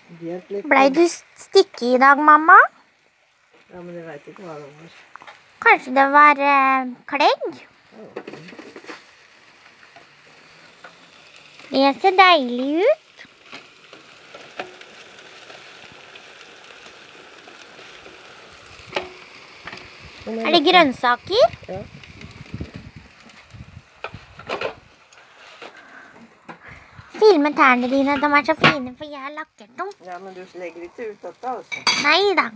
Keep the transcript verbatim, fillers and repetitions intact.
Blei du stikke i dag, mamma? Ja, men jeg vet ikke hva det var. Kanskje det var eh, klegg? Det ser deilig ut. Er det grønnsaker? Ja. Filme tærne dine, de er så fine, for jeg har lakkert dem. Ja, men du legger ikke ut dette, altså. Neida.